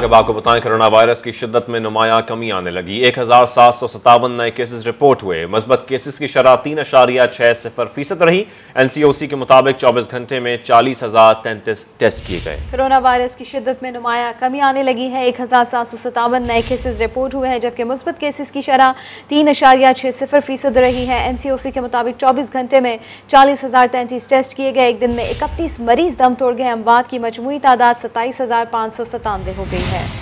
अब आपको बताएं, कोरोना वायरस की शिद्दत में नुमाया कमी आने लगी। 1757 नए केसेस रिपोर्ट हुए। मस्बत केसेस की शरह 3.60% रही। NCOC के मुताबिक 24 घंटे में 40,033 टेस्ट किए गए। कोरोना वायरस की शिद्दत में नुमाया कमी आने लगी है। 1757 नए केसेस रिपोर्ट हुए हैं, जबकि मुस्बत केसेस की शरह 3.60% रही है। NCOC के मुताबिक 24 घंटे में 40,033 टेस्ट किए गए। एक दिन में 31 मरीज दम तोड़ गए। अमवात की मजमूई तादाद 27,597 हो गई है।